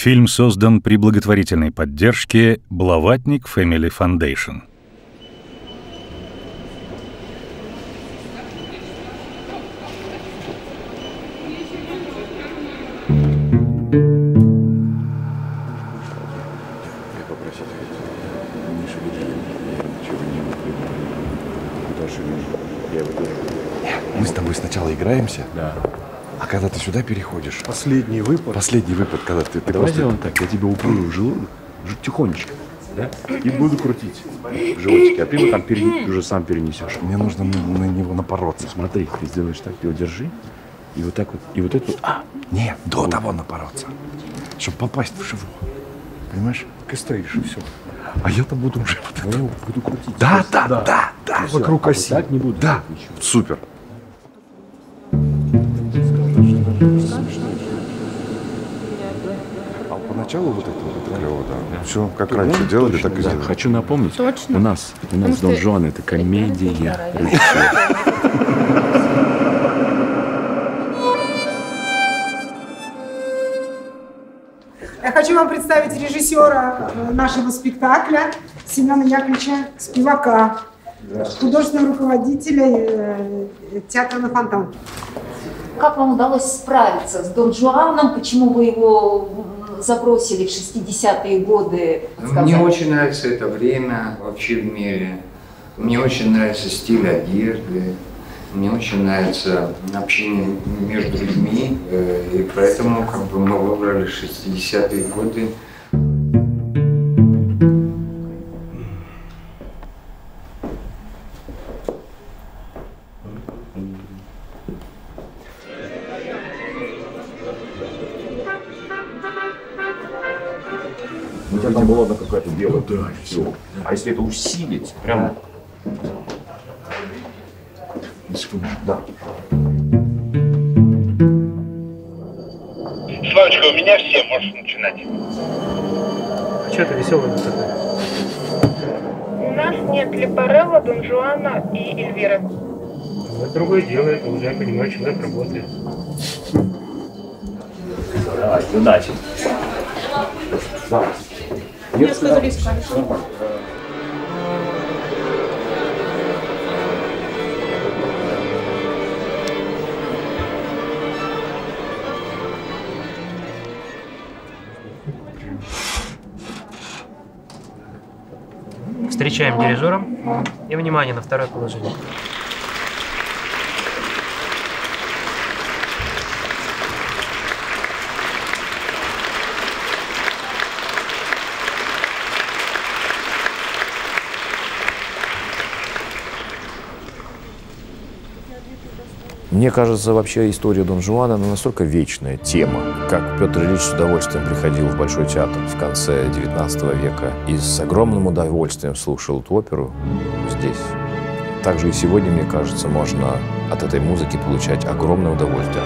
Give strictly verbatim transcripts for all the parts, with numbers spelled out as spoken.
Фильм создан при благотворительной поддержке Блаватник Family Foundation. Мы с тобой сначала играемся, да. А когда ты сюда переходишь... Последний выпад. Последний выпад, когда ты... ты Давай просто... сделаем так, я тебе упру в желудок, тихонечко, да? И буду крутить в животике, а ты его там пере... уже сам перенесешь. Мне нужно на, на него напороться. Смотри, ты сделаешь так, ты его держи, и вот так вот, и вот это вот... А! Нет, до вот. того напороться, чтобы попасть в живот. Понимаешь? Ты стоишь, и все. А я-то буду уже... Вот это... буду крутить. Да, да, да, да, да. Вокруг оси. Вот так не буду. Да, супер. А поначалу вот это вот это клево, да. да. Все, как раньше да, делали, точно, так и да. сделали. Хочу напомнить, Точно. у нас, у нас Дон Жуан это комедия. Я хочу вам представить режиссера нашего спектакля Семена Яковлевича Спивака, художественного руководителя театра «На Фонтанке». Как вам удалось справиться с Дон Жуаном? Почему вы его забросили в шестидесятые годы? Мне очень нравится это время вообще в мире. Мне очень нравится стиль одежды. Мне очень нравится общение между людьми. И поэтому как бы, мы выбрали шестидесятые годы. У тебя там была одна какая-то белая, да, все. А если это усилить, прям... Да. Славочка, у меня все, можешь начинать. А что ты веселый такой? У нас нет Лепарелла, Дон Жуана и Эльвиры. Вот другое дело, это уже, я понимаю, человек работает. Давай, удачи. Да. Мне сказали искать. Встречаем дирижером и внимание на второе положение. Мне кажется, вообще история Дон Жуана она настолько вечная тема, как Петр Ильич с удовольствием приходил в Большой театр в конце девятнадцатого века и с огромным удовольствием слушал эту оперу здесь. Также и сегодня, мне кажется, можно от этой музыки получать огромное удовольствие.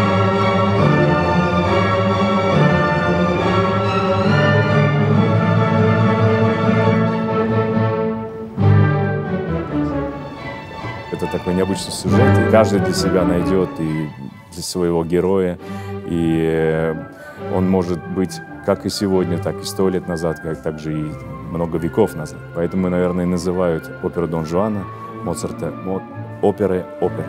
Это такой необычный сюжет, и каждый для себя найдет и для своего героя, и он может быть как и сегодня, так и сто лет назад, как также и много веков назад. Поэтому, наверное, называют оперу Дон Жуана Моцарта оперой оперы.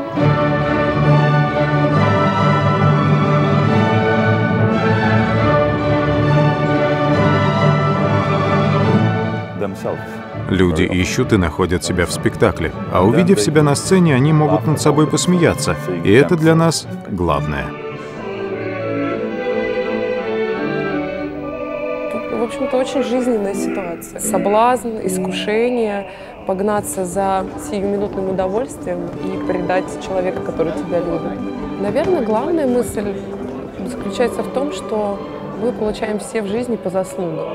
Люди ищут и находят себя в спектакле, а увидев себя на сцене, они могут над собой посмеяться, и это для нас главное. В общем-то, очень жизненная ситуация. Соблазн, искушение, погнаться за сиюминутным удовольствием и предать человека, который тебя любит. Наверное, главная мысль заключается в том, что мы получаем все в жизни по заслугам.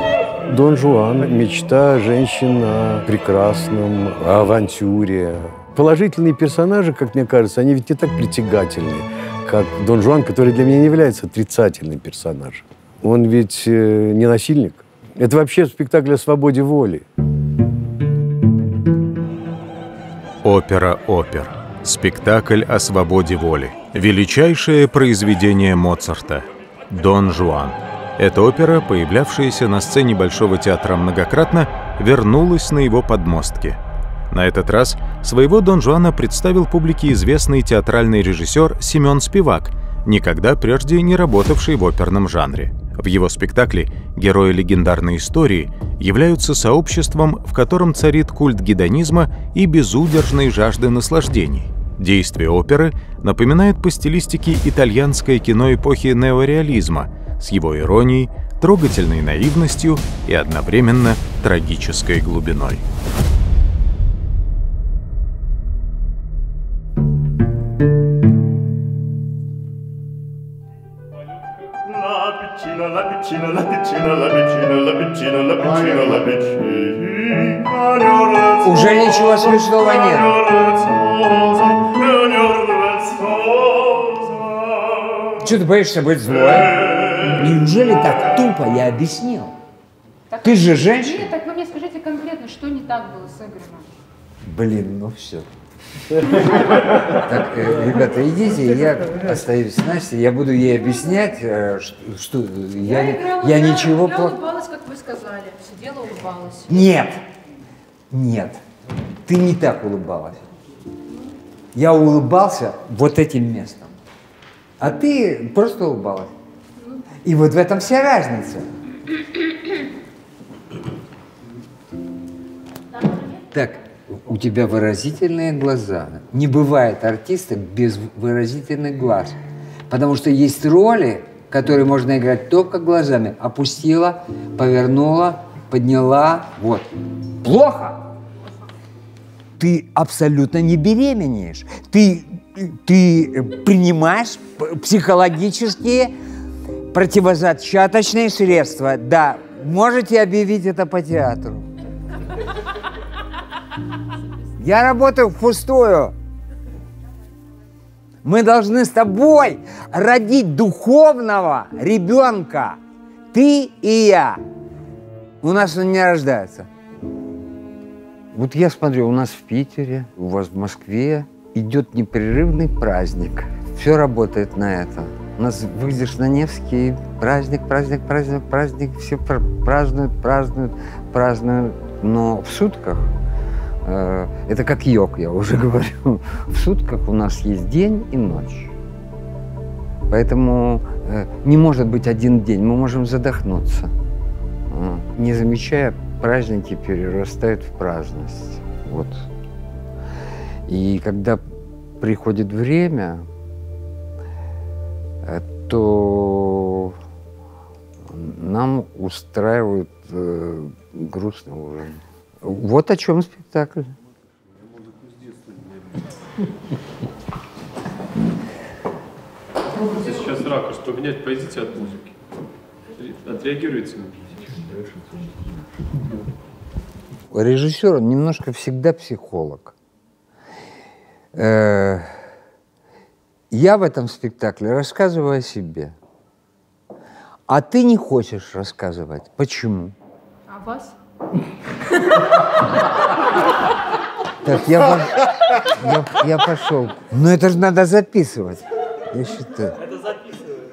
Дон Жуан – мечта женщин о прекрасном, о авантюре, положительные персонажи, как мне кажется, они ведь не так притягательны, как Дон Жуан, который для меня не является отрицательным персонажем. Он ведь э, не насильник. Это вообще спектакль о свободе воли. Опера «Опер». Спектакль о свободе воли. Величайшее произведение Моцарта. «Дон Жуан». Эта опера, появлявшаяся на сцене Большого театра многократно, вернулась на его подмостки. На этот раз своего Дон Жуана представил публике известный театральный режиссер Семен Спивак, никогда прежде не работавший в оперном жанре. В его спектакле герои легендарной истории являются сообществом, в котором царит культ гедонизма и безудержной жажды наслаждений. Действие оперы напоминает по стилистике итальянское кино эпохи неореализма с его иронией, трогательной наивностью и одновременно трагической глубиной. Уже ничего смешного нет. Что ты боишься быть злой? Неужели так тупо я объяснил? Так, Ты же женщина. Нет, так вы мне скажите конкретно, что не так было с Игорем? Блин, ну все. Так, э, ребята, идите, я остаюсь с Настей, я буду ей объяснять, э, что, что я, Я, играла, я я, ничего... я по- улыбалась, как вы сказали. Сидела, улыбалась. Нет, нет, ты не так улыбалась. Я улыбался вот этим местом, а ты просто улыбалась. И вот в этом вся разница. Так, у тебя выразительные глаза. Не бывает артиста без выразительных глаз. Потому что есть роли, которые можно играть только глазами. Опустила, повернула, подняла. Вот. Плохо. Ты абсолютно не беременеешь. Ты, ты принимаешь психологические противозачаточные средства. Да, можете объявить это по театру. Я работаю впустую. Мы должны с тобой родить духовного ребенка. Ты и я. У нас он не рождается. Вот я смотрю, у нас в Питере, у вас в Москве идет непрерывный праздник. Все работает на это. У нас выйдешь на Невский, праздник, праздник, праздник, праздник. Все празднуют, празднуют, празднуют. Но в сутках это как йог, я уже говорю. В сутках у нас есть день и ночь. Поэтому не может быть один день, мы можем задохнуться. Не замечая, праздники перерастают в праздность. Вот. И когда приходит время, то нам устраивают э, грустный ужин. Вот о чем спектакль. Если сейчас ракурс поменять, пойдите от музыки. Отреагируйте. Режиссер, он немножко всегда психолог. Э, я в этом спектакле рассказываю о себе. А ты не хочешь рассказывать. Почему? А вас? Так, я, я, я пошел. Но это же надо записывать. Я считаю. Это записывают.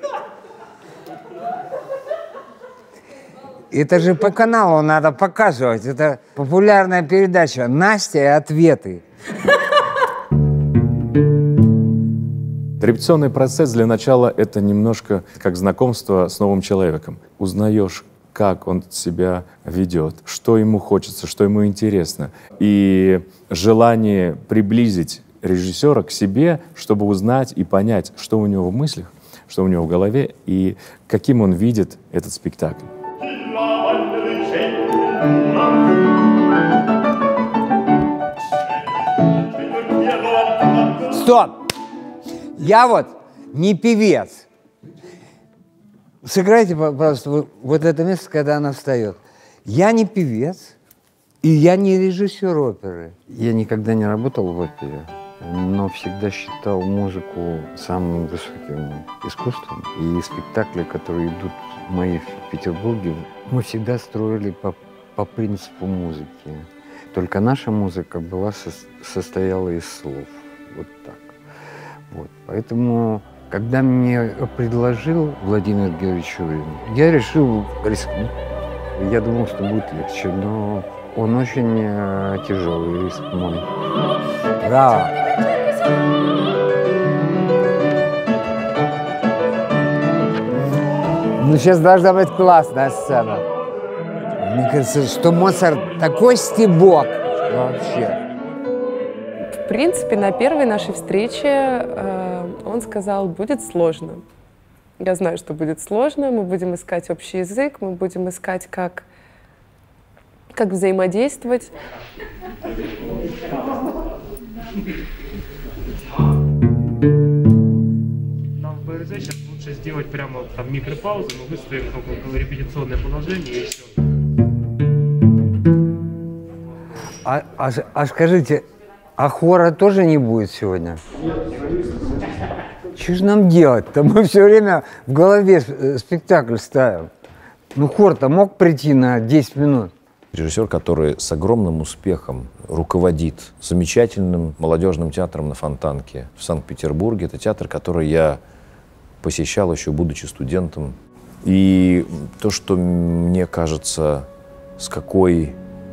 Это же по каналу надо показывать. Это популярная передача «Настя и ответы». Репетиционный процесс для начала — это немножко как знакомство с новым человеком. Узнаешь, как он себя ведет, что ему хочется, что ему интересно. И желание приблизить режиссера к себе, чтобы узнать и понять, что у него в мыслях, что у него в голове и каким он видит этот спектакль. Стоп! Я вот не певец. Сыграйте, пожалуйста, вот это место, когда она встает. Я не певец, И я не режиссер оперы. Я никогда не работал в опере, но всегда считал музыку самым высоким искусством. И спектакли, которые идут мои в Петербурге, мы всегда строили по, по принципу музыки. Только наша музыка была, со, состояла из слов. Вот так. Вот. Поэтому, когда мне предложил Владимир Георгиевич Шурин, я решил рискнуть. Я думал, что будет легче, но он очень э, тяжелый риск мой. Браво! Ну, сейчас должна быть классная сцена. Мне кажется, что Моцарт такой стебок вообще. В принципе, на первой нашей встрече э, он сказал, будет сложно. Я знаю, что будет сложно, мы будем искать общий язык, мы будем искать, как, как взаимодействовать. Нам в БРЗ сейчас лучше сделать прямо там микропаузу, мы выставим только репетиционное положение и все. А, а, а скажите, а хора тоже не будет сегодня? Что же нам делать-то? Мы все время в голове спектакль ставим. Ну, хор-то мог прийти на десять минут. Режиссер, который с огромным успехом руководит замечательным молодежным театром на Фонтанке в Санкт-Петербурге. Это театр, который я посещал еще будучи студентом. И то, что мне кажется, с какой,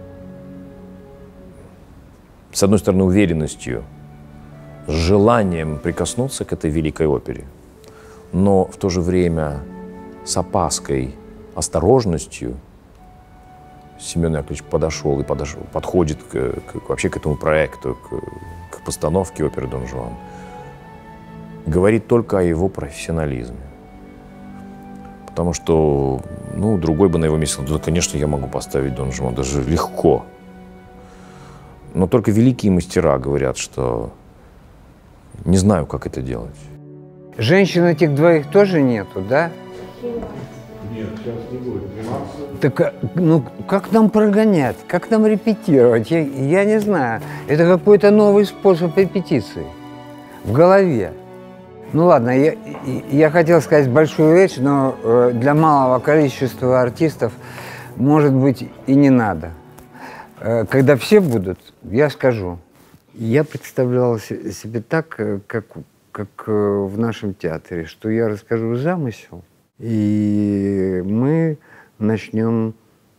с одной стороны, уверенностью, с желанием прикоснуться к этой великой опере, но в то же время с опаской, осторожностью Семен Яковлевич подошел и подошел, подходит к, к, вообще к этому проекту, к, к постановке оперы «Дон Жуан». Говорит только о его профессионализме. Потому что, ну, другой бы на его месте сказал, да, конечно, я могу поставить «Дон Жуан», даже легко. Но только великие мастера говорят, что не знаю, как это делать. Женщин этих двоих тоже нету, да? Нет, сейчас не будет. Так, ну, как нам прогонять? Как нам репетировать? Я, я не знаю. Это какой-то новый способ репетиции в голове. Ну ладно, я, я хотел сказать большую речь, но для малого количества артистов, может быть, и не надо. Когда все будут, я скажу. Я представлял себе так, как, как в нашем театре, что я расскажу замысел, и мы начнем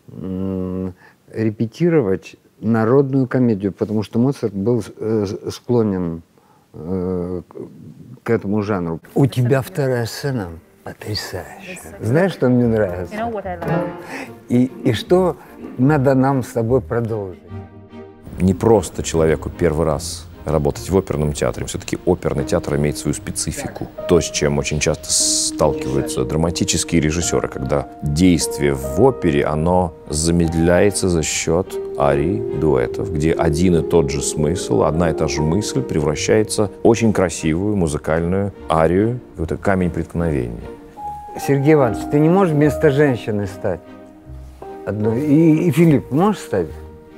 репетировать народную комедию, потому что Моцарт был склонен к этому жанру. У тебя вторая сцена потрясающая. Знаешь, что мне нравится? И, и что надо нам с тобой продолжить? Не просто человеку первый раз работать в оперном театре. Все-таки оперный театр имеет свою специфику. То, с чем очень часто сталкиваются драматические режиссеры, когда действие в опере, оно замедляется за счет арий, дуэтов, где один и тот же смысл, одна и та же мысль превращается в очень красивую музыкальную арию, в это камень преткновения. Сергей Иванович, ты не можешь вместо женщины стать? Одной. И, и Филипп, можешь стать?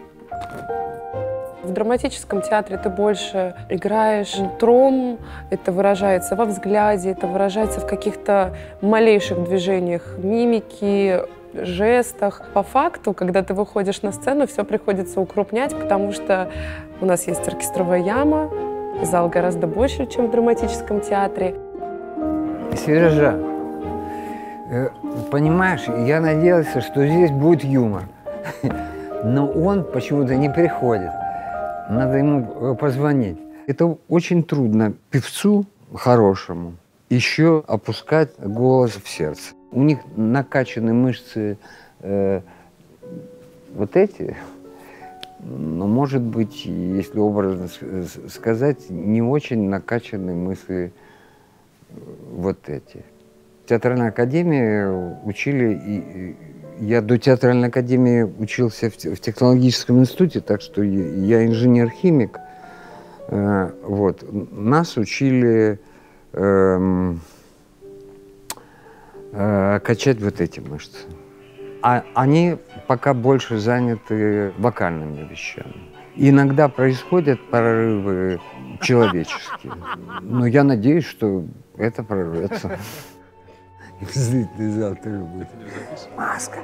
В драматическом театре ты больше играешь нутром, это выражается во взгляде, это выражается в каких-то малейших движениях мимики, жестах. По факту, когда ты выходишь на сцену, все приходится укрупнять, потому что у нас есть оркестровая яма, зал гораздо больше, чем в драматическом театре. Сережа, понимаешь, я надеялся, что здесь будет юмор, но он почему-то не приходит. Надо ему позвонить. Это очень трудно певцу хорошему еще опускать голос в сердце. У них накачаны мышцы э, вот эти, но, может быть, если образно сказать, не очень накачаны мышцы вот эти. В театральной академии учили, и я до театральной академии учился в, в технологическом институте, так что я инженер-химик. Э, вот. Нас учили э, э, качать вот эти мышцы. А они пока больше заняты вокальными вещами. Иногда происходят прорывы человеческие. Но я надеюсь, что это прорвется. Зрительный зал тоже будет. Маска.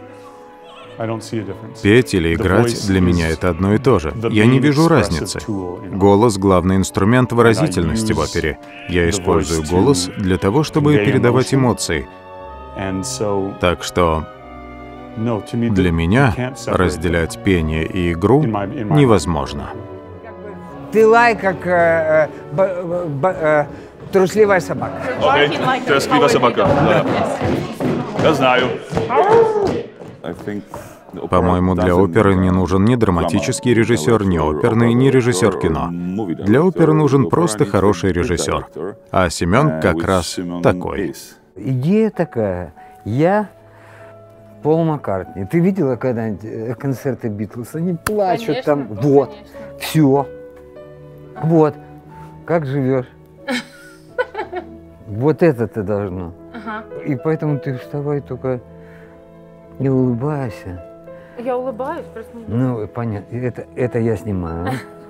Петь или играть для меня это одно и то же. Я не вижу разницы. Голос — главный инструмент выразительности в опере. Я использую голос для того, чтобы передавать эмоции. Так что для меня разделять пение и игру невозможно. Ты лай, как э, б, б, э, трусливая собака. Окей, okay. Трусливая собака. Да. Я знаю. По-моему, для оперы не нужен ни драматический режиссер, ни оперный, ни режиссер кино. Для оперы нужен просто хороший режиссер. А Семен как раз такой. Идея такая. Я Пол Маккартни. Ты видела когда-нибудь концерты Битлз? Они плачут. Конечно. Там. Вот. Все. Вот. Как живешь? Вот это ты должно. Ага. И поэтому ты вставай только не улыбайся. Я улыбаюсь, просто не... Ну, понятно. Это, это я снимаю.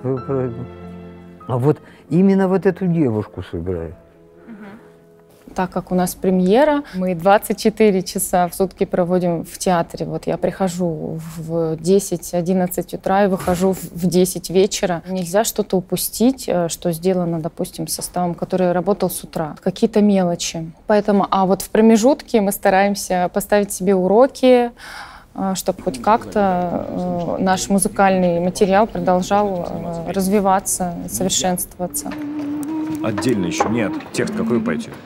А вот именно вот эту девушку сыграет. Так как у нас премьера, мы двадцать четыре часа в сутки проводим в театре. Вот я прихожу в десять-одиннадцать утра и выхожу в десять вечера. Нельзя что-то упустить, что сделано, допустим, составом, который работал с утра. Какие-то мелочи. Поэтому, а вот в промежутке мы стараемся поставить себе уроки, чтобы хоть как-то наш музыкальный материал продолжал развиваться, совершенствоваться. Отдельно еще нет. Текст какой вы поете?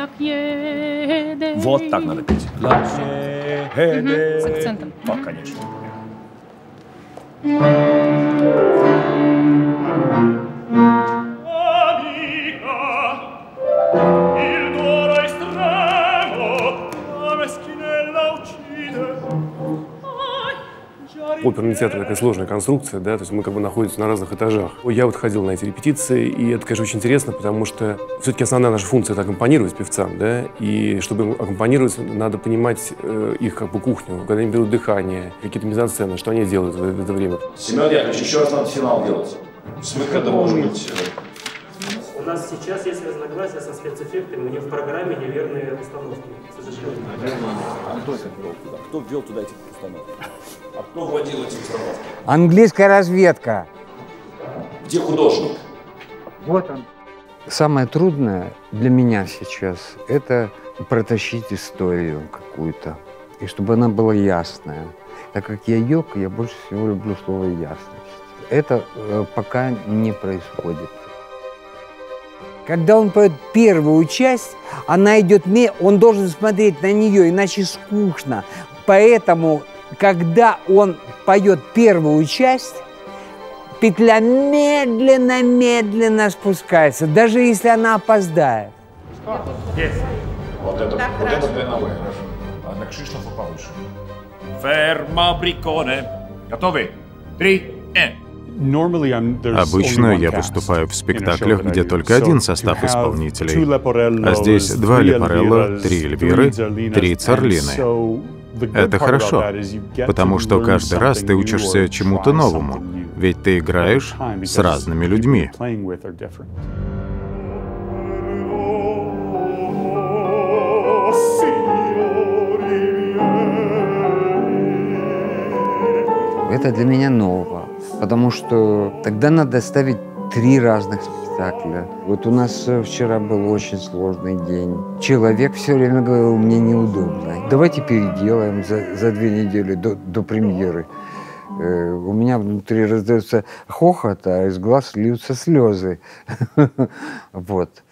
Вот так надо петь. Угу, с акцентом. О, конечно. Оперный театр — такая сложная конструкция, да, то есть мы как бы находимся на разных этажах. Я вот ходил на эти репетиции, и это, конечно, очень интересно, потому что все-таки основная наша функция — это аккомпанировать певцам, да, и чтобы им аккомпанировать, надо понимать э, их как бы кухню, когда они берут дыхание, какие-то мизансцены, что они делают в это время. Семен Яковлевич, еще раз надо финал делать. Смысл может быть... У нас сейчас есть разногласия со спецэффектами, у них в программе неверные установки, к сожалению. А кто это ввел туда? Кто ввел туда эти установки? А кто вводил эти установки? Английская разведка. Где художник? Вот он. Самое трудное для меня сейчас — это протащить историю какую-то, и чтобы она была ясная. Так как я йог, я больше всего люблю слово «ясность». Это э, пока не происходит. Когда он поет первую часть, она идет, он должен смотреть на нее, иначе скучно. Поэтому, когда он поет первую часть, петля медленно-медленно спускается, даже если она опоздает. Есть. Вот это, так, вот это длинновое. А на Кшиштофа повыше. Ферма бриконе. Готовы? Три, э. Обычно я выступаю в спектаклях, где только один состав исполнителей. А здесь два Лепарелло, три Эльвиры, три Царлины. Это хорошо, потому что каждый раз ты учишься чему-то новому, ведь ты играешь с разными людьми. Это для меня ново, потому что тогда надо ставить три разных спектакля. Вот у нас вчера был очень сложный день. Человек все время говорил, мне неудобно. Давайте переделаем за, за две недели до, до премьеры. Э, у меня внутри раздается хохот, а из глаз льются слезы. Вот.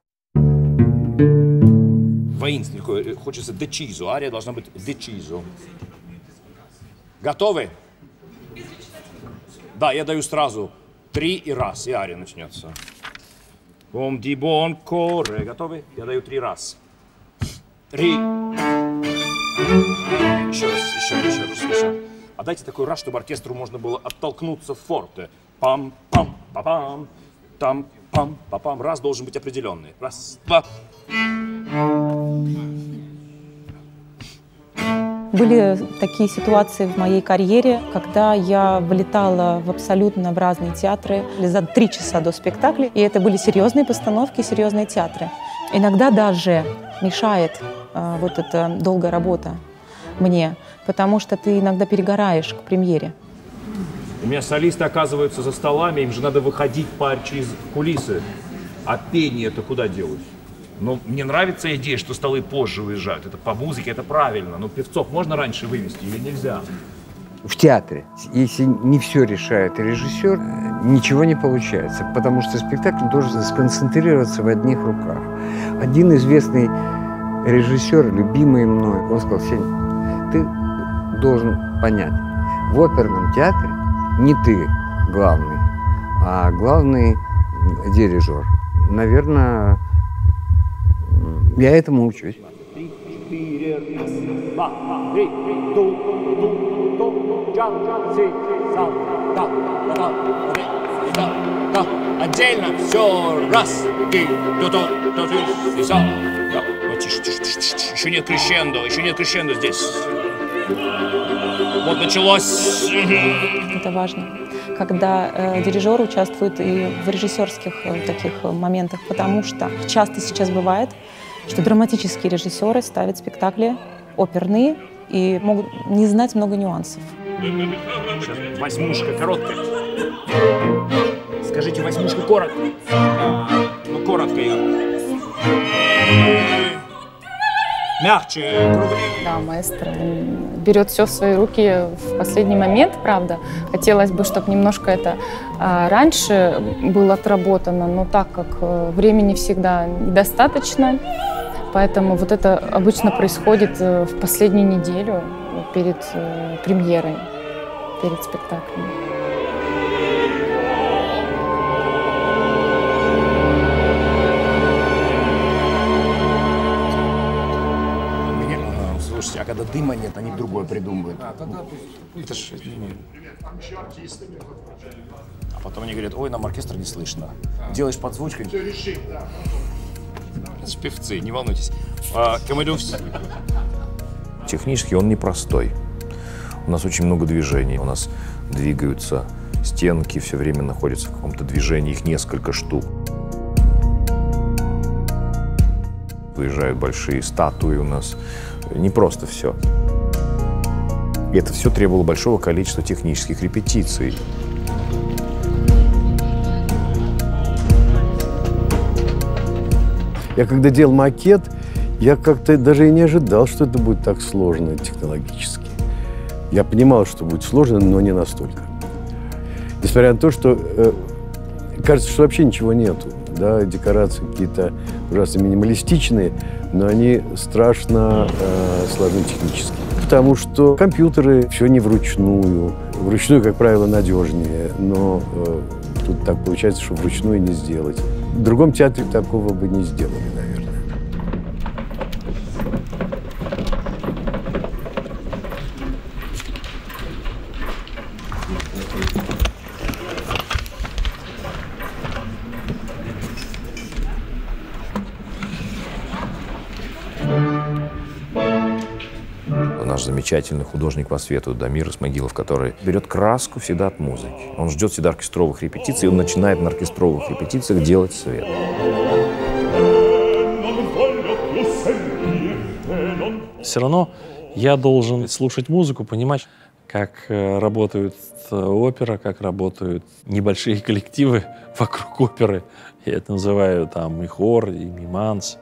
Воинственный, хочется deciso. Ария должна быть deciso. Готовы? Да, я даю сразу три и раз, и ария начнется. Бом ди бон коре. Готовы? Я даю три раз. Три. Еще раз, еще, еще раз, еще. А дайте такой раз, чтобы оркестру можно было оттолкнуться в форте. Пам-пам-па-пам. Там-пам-па-пам. Раз должен быть определенный. Раз, два. Были такие ситуации в моей карьере, когда я вылетала в абсолютно в разные театры за три часа до спектакля, и это были серьезные постановки, серьезные театры. Иногда даже мешает э, вот эта долгая работа мне, потому что ты иногда перегораешь к премьере. У меня солисты оказываются за столами, им же надо выходить пар через кулисы. А пение-то куда делось? Ну, мне нравится идея, что столы позже уезжают. Это по музыке, это правильно. Но певцов можно раньше вывести или нельзя? В театре, если не все решает режиссер, ничего не получается, потому что спектакль должен сконцентрироваться в одних руках. Один известный режиссер, любимый мной, он сказал: Сень, ты должен понять, в оперном театре не ты главный, а главный дирижер. Наверное, я этому учусь. Отдельно все раз. Тише, тише, тише, тише. Еще нет крещендо, еще нет крещендо здесь. Вот началось. Это важно, когда э, дирижер участвует и в режиссерских э, таких моментах, потому что часто сейчас бывает, что драматические режиссеры ставят спектакли оперные и могут не знать много нюансов. Сейчас восьмушка короткая. Скажите, восьмушка коротко. А, ну, коротко ее. Мягче, круглее. Да, маэстро берет все в свои руки в последний момент, правда. Хотелось бы, чтобы немножко это а, раньше было отработано, но так как а, времени всегда недостаточно, поэтому вот это обычно происходит а, в последнюю неделю перед а, премьерой, перед спектаклем. Слушайте, а когда дыма нет, они другое придумывают. А, тогда... Это ж... А потом они говорят: ой, нам оркестр не слышно. А. Делаешь подзвучку. Все решить, да. Это ж певцы, не волнуйтесь. А, Технически он непростой. У нас очень много движений. У нас двигаются стенки, все время находятся в каком-то движении, их несколько штук. Выезжают большие статуи у нас. Не просто все. И это все требовало большого количества технических репетиций. Я когда делал макет, я как-то даже и не ожидал, что это будет так сложно технологически. Я понимал, что будет сложно, но не настолько. Несмотря на то, что э, кажется, что вообще ничего нету. Да, декорации какие-то ужасно минималистичные, но они страшно э, сложны технически. Потому что компьютеры все не вручную. Вручную, как правило, надежнее, но э, тут так получается, что вручную не сделать. В другом театре такого бы не сделали, наверное. Наш замечательный художник по свету Дамир Исмагилов, который берет краску всегда от музыки. Он ждет всегда оркестровых репетиций, и он начинает на оркестровых репетициях делать свет. Все равно я должен слушать музыку, понимать, как работает опера, как работают небольшие коллективы вокруг оперы. Я это называю там и хор, и миманс.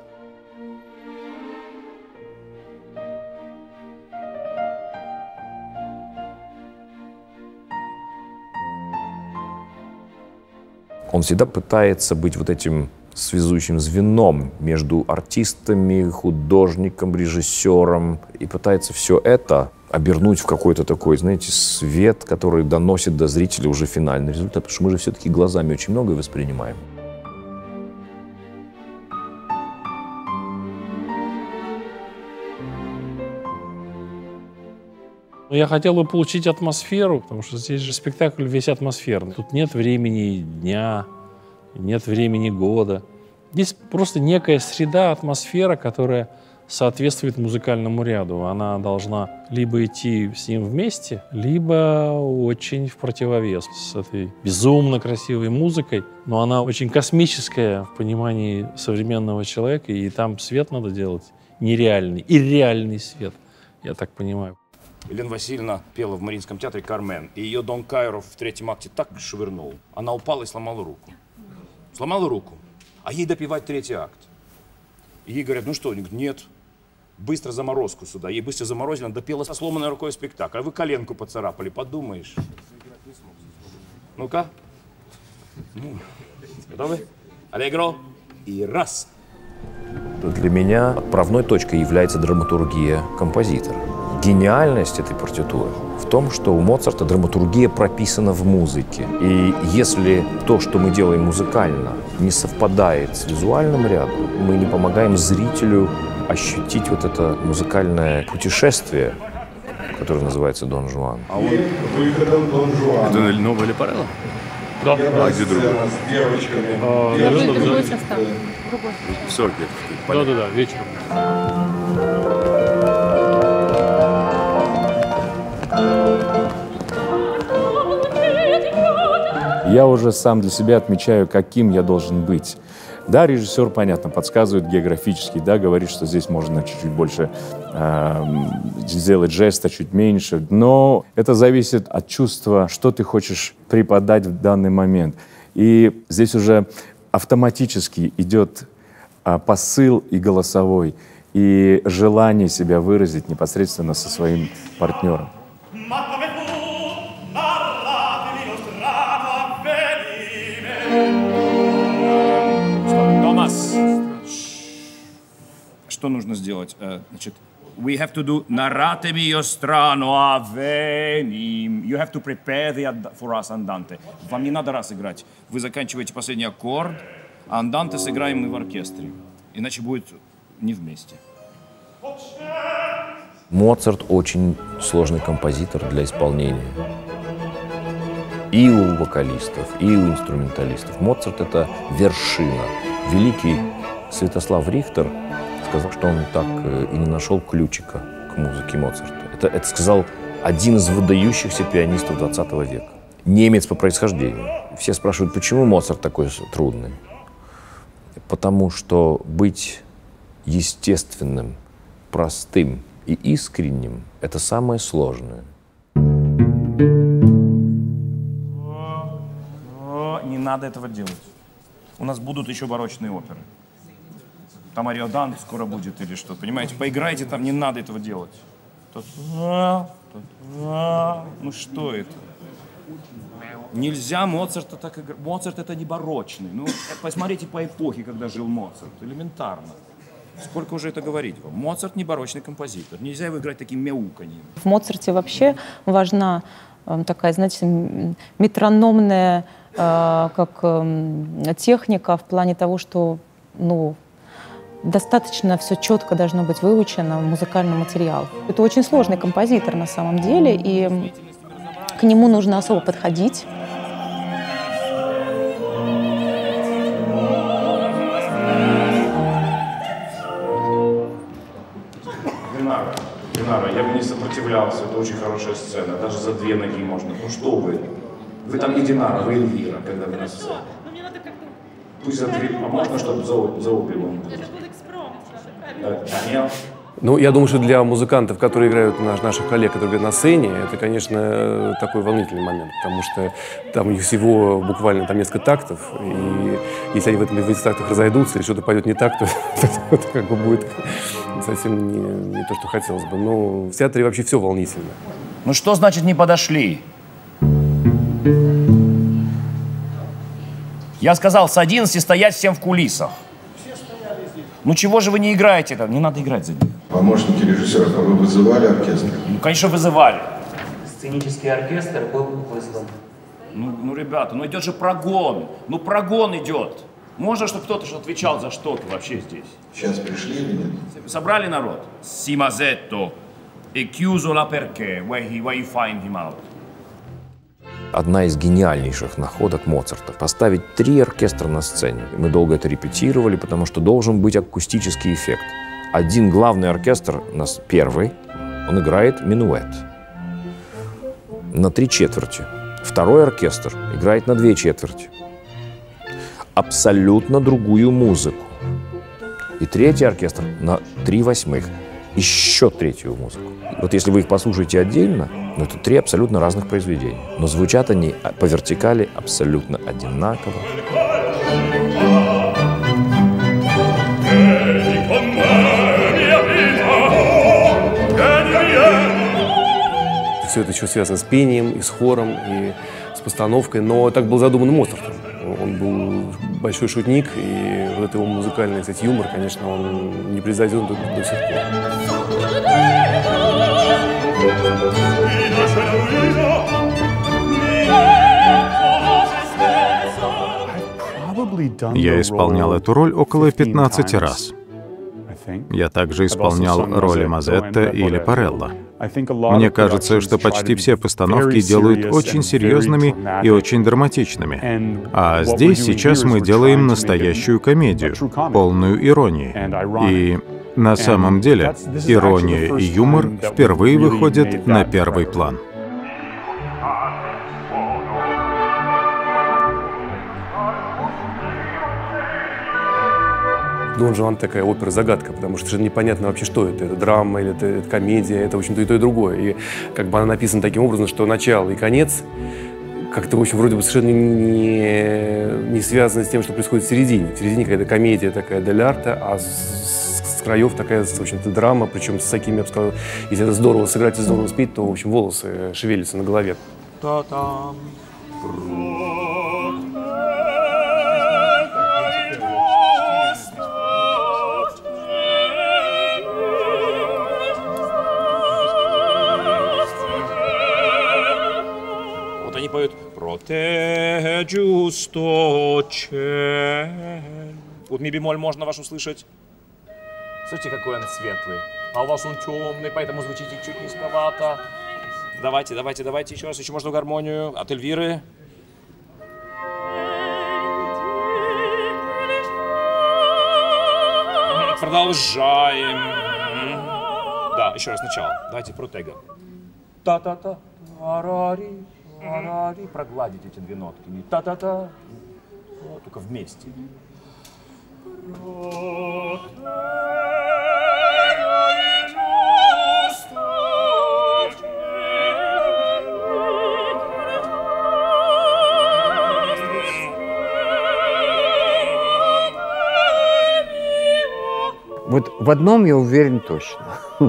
Он всегда пытается быть вот этим связующим звеном между артистами, художником, режиссером. И пытается все это обернуть в какой-то такой, знаете, свет, который доносит до зрителя уже финальный результат. Потому что мы же все-таки глазами очень многое воспринимаем. Я хотел бы получить атмосферу, потому что здесь же спектакль весь атмосферный. Тут нет времени дня, нет времени года. Здесь просто некая среда, атмосфера, которая соответствует музыкальному ряду. Она должна либо идти с ним вместе, либо очень в противовес с этой безумно красивой музыкой. Но она очень космическая в понимании современного человека, и там свет надо делать нереальный, и реальный свет, я так понимаю. Елена Васильевна пела в Мариинском театре «Кармен», и ее Дон Кайров в третьем акте так швырнул. Она упала и сломала руку. Сломала руку, а ей допевать третий акт. И ей говорят, ну что, он говорит, нет, быстро заморозку сюда. Ей быстро заморозили, она допела со сломанной рукой спектакль. А вы коленку поцарапали, подумаешь. Ну-ка. Ну, готовы? Аллегро. И раз. Для меня отправной точкой является драматургия композитора. Гениальность этой партитуры в том, что у Моцарта драматургия прописана в музыке. И если то, что мы делаем музыкально, не совпадает с визуальным рядом, мы не помогаем зрителю ощутить вот это музыкальное путешествие, которое называется «Дон Жуан». А он выходом Дон Жуан. Это новая Лепарелло? Да. А где другой? С девочками. А, Другой, другой состав. Другой. В сорок лет. Да-да-да, вечером. Я уже сам для себя отмечаю, каким я должен быть. Да, режиссер, понятно, подсказывает географически, да, говорит, что здесь можно чуть-чуть больше э, сделать жеста, чуть меньше. Но это зависит от чувства, что ты хочешь преподать в данный момент. И здесь уже автоматически идет э, посыл и голосовой, и желание себя выразить непосредственно со своим партнером. Томас, что нужно сделать? Значит, we have to do narrate mio strano avvenim. You have to prepare the for us andante. Вам не надо раз играть. Вы заканчиваете последний аккорд, а анданте сыграем мы в оркестре. Иначе будет не вместе. Моцарт очень сложный композитор для исполнения. И у вокалистов, и у инструменталистов. Моцарт — это вершина. Великий Святослав Рихтер сказал, что он так и не нашел ключика к музыке Моцарта. Это, это сказал один из выдающихся пианистов двадцатого века. Немец по происхождению. Все спрашивают, почему Моцарт такой трудный? Потому что быть естественным, простым и искренним — это самое сложное. Не надо этого делать. У нас будут еще барочные оперы. Там Ариодан скоро будет или что. Понимаете, поиграйте там, не надо этого делать. Тут... Ну что это? Нельзя Моцарта так играть. Моцарт — это не барочный. Ну, посмотрите по эпохе, когда жил Моцарт. Элементарно. Сколько уже это говорить вам? Моцарт не барочный композитор. Нельзя его играть таким мяуканьем. В Моцарте вообще важна э, такая, знаете, метрономная э, как э, техника в плане того, что, ну, достаточно все четко должно быть выучено, музыкальный материал. Это очень сложный композитор на самом деле, и к нему нужно особо подходить. Динара, Динара, я бы не сопротивлялся, это очень хорошая сцена, даже за две ноги можно. Ну что вы? Вы там не Динара, вы Эльвира, когда вы на сцене. Пусть за три, а можно, чтобы за, за обе лунги? Да, Ну, я думаю, что для музыкантов, которые играют, наш, наших коллег, которые играют на сцене, это, конечно, такой волнительный момент, потому что там у них всего буквально там несколько тактов, и если они в, этом, в этих тактах разойдутся, или что-то пойдет не так, то это как бы будет совсем не, не то, что хотелось бы. Но в театре вообще все волнительно. Ну что значит не подошли? Я сказал с одиннадцати стоять всем в кулисах. Ну чего же вы не играете это? Не надо играть за ним. Помощники режиссера, а вы вызывали оркестр? Ну, конечно, вызывали. Сценический оркестр был вызван. Ну, ну, ребята, ну идет же прогон. Ну, прогон идет. Можно, чтобы кто-то что отвечал за что-то вообще здесь? Сейчас пришли или нет? Собрали народ? Симазетто. E chiuso la perché. Where he, where you find him out. Одна из гениальнейших находок Моцарта — поставить три оркестра на сцене. Мы долго это репетировали, потому что должен быть акустический эффект. один главный оркестр, у нас первый, он играет минуэт на три четверти. Второй оркестр играет на две четверти. Абсолютно другую музыку. И третий оркестр на три восьмых. Еще третью музыку. Вот если вы их послушаете отдельно, ну, это три абсолютно разных произведения. Но звучат они по вертикали абсолютно одинаково. Все это еще связано с пением, и с хором, и с постановкой. Но так был задуман Моцартом. Он был большой шутник, и вот его музыкальный, кстати, юмор, конечно, он не превзойден до, до сих пор. Я исполнял эту роль около пятнадцати раз. Я также исполнял роли Мазетта или Парелла. Мне кажется, что почти все постановки делают очень серьезными и очень драматичными. А здесь сейчас мы делаем настоящую комедию, полную иронии. И на самом деле ирония и юмор впервые выходят на первый план. Дон Жуан такая опера-загадка, потому что совершенно непонятно вообще, что это. Это драма или это, это комедия, это, в общем-то, и то, и другое. И как бы она написана таким образом, что начало и конец как-то, в общем, вроде бы совершенно не, не связано с тем, что происходит в середине. В середине какая-то комедия такая дель арте, а с, с краев такая, в общем-то, драма, причем с такими, я бы сказал, если это здорово сыграть и здорово спеть, то, в общем, волосы шевелятся на голове. Та-там. Они поют «Проте giusto ciel». Вот ми бемоль можно ваш услышать. Слушайте, какой он светлый. А у вас он темный, поэтому звучите чуть низковато. Давайте, давайте, давайте еще раз. Еще можно в гармонию. От Эльвиры. Продолжаем. Да, еще раз сначала. Давайте протега. Та-та-та. Арари. Арари. Прогладить эти две нотки. Не та-та-та. Только вместе. Вот в одном я уверен точно,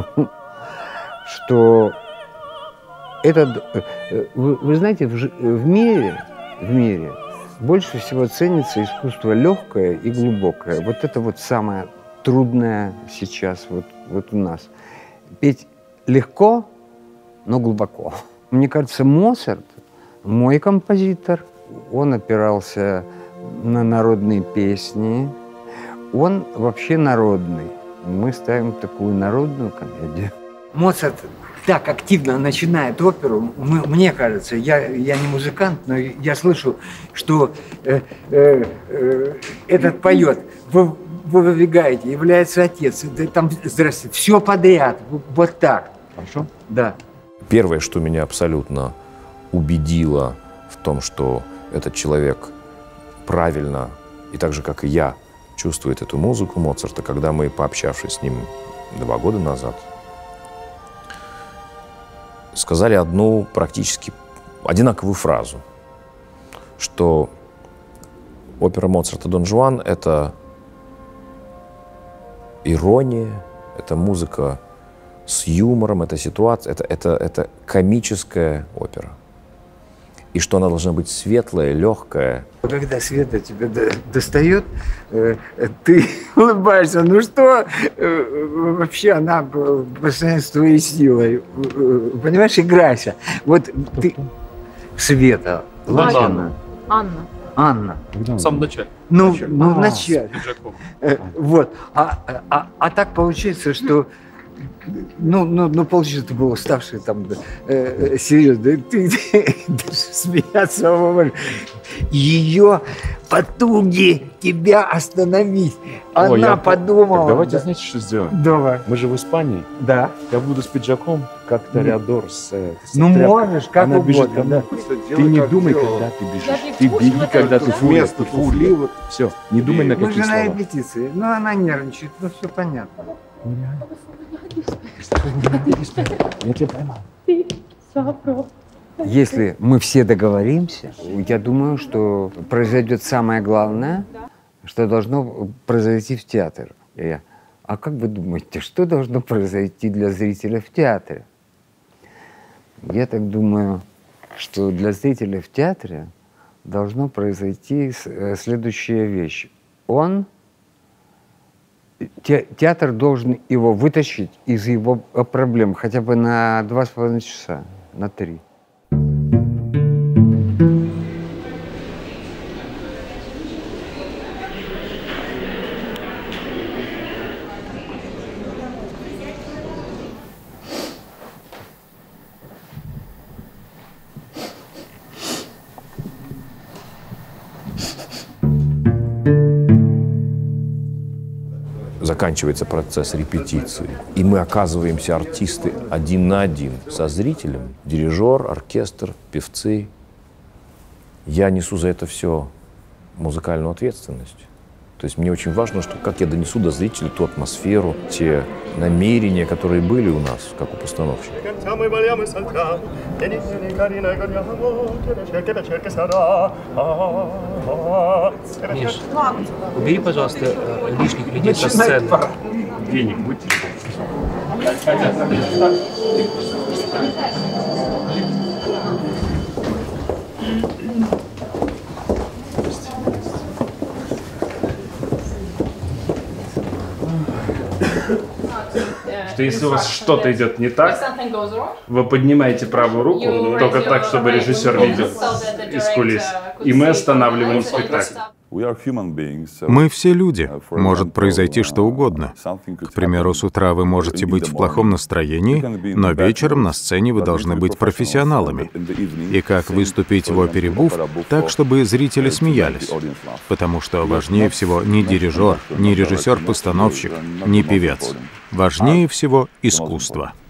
что этот, вы, вы знаете, в, в мире, в мире больше всего ценится искусство легкое и глубокое. Вот это вот самое трудное сейчас вот, вот у нас. Петь легко, но глубоко. Мне кажется, Моцарт, мой композитор, он опирался на народные песни. Он вообще народный. Мы ставим такую народную комедию. Моцарт так активно начинает оперу. Мы, мне кажется, я, я не музыкант, но я слышу, что э, э, э, этот поет. Вы, вы выбегаете, является отец. Да, там, здравствуйте, все подряд. Вот так. Хорошо? Да. Первое, что меня абсолютно убедило в том, что этот человек правильно, и так же, как и я, чувствует эту музыку Моцарта, когда мы, пообщавшись с ним два года назад, сказали одну практически одинаковую фразу, что опера Моцарта «Дон Жуан» — это ирония, это музыка с юмором, это ситуация, это, это, это комическая опера. И что она должна быть светлая, легкая. Когда Света тебя достает, ты улыбаешься. Ну что, вообще она по сравнению с твоей силой. Понимаешь, играйся. Вот ты... Света. Анна. Анна. Анна. В самом начале. Ну, начале. ну в А, начале. Вот. А, а, а так получается, что ну, ну, ну, полчаса ты был уставший, там, э, серьезно, ты, ты даже смеяться можешь. Ее потуги тебя остановить. Она О, я, подумала. Так давайте, да. знаете, что сделаем? Давай. Мы же в Испании. Да. Я буду с пиджаком, как Тореадор с, с Ну, тряпкой. можешь, как Она угодно, бежит ко мне. да. Ты не думай, делала. когда ты бежишь. Ты беги, когда ты вместо туфли. Вот, все, не думай на Мы какие же на слова. репетиции. Ну, она нервничает, ну, все понятно. Я тебя поймал. Если мы все договоримся, я думаю, что произойдет самое главное, что должно произойти в театре. Я, а как вы думаете, что должно произойти для зрителя в театре? Я так думаю, что для зрителя в театре должно произойти следующая вещь. Он, те, театр должен его вытащить из его проблем хотя бы на два с половиной часа, на три. Заканчивается процесс репетиции, и мы оказываемся, артисты, один на один со зрителем, дирижер, оркестр, певцы. Я несу за это все музыкальную ответственность. То есть мне очень важно, что как я донесу до зрителя ту атмосферу, те намерения, которые были у нас, как у постановщика. Миш, убери, пожалуйста, лишних людей со сцены. Денег будьте. Что если у вас что-то идет не так, вы поднимаете правую руку, только так, чтобы режиссер видел из кулис, и мы останавливаем спектакль. Мы все люди. Может произойти что угодно. К примеру, с утра вы можете быть в плохом настроении, но вечером на сцене вы должны быть профессионалами. И как выступить в опере «Буф» так, чтобы зрители смеялись. Потому что важнее всего не дирижер, не режиссер-постановщик, не певец. Важнее всего искусство.